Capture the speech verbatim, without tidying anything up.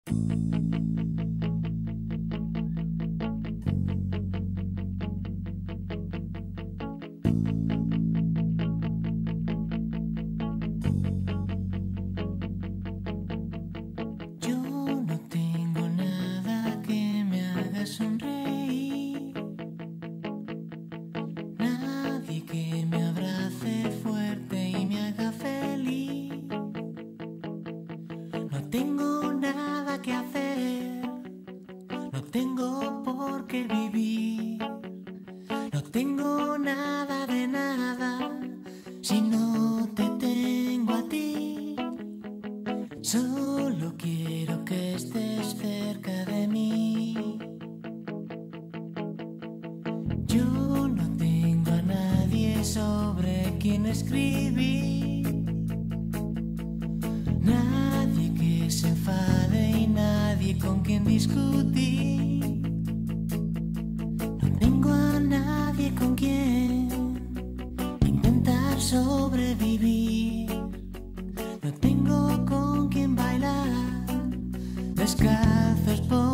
tengo nada que hacer, no tengo por qué vivir, no tengo nada de nada si no te tengo a ti. Solo quiero que estés cerca de mí. Yo no tengo a nadie sobre quien escribir, nadie que se enfade y nadie con quien discutir. No tengo a nadie con quien intentar sobrevivir. No tengo con quien bailar descalzos por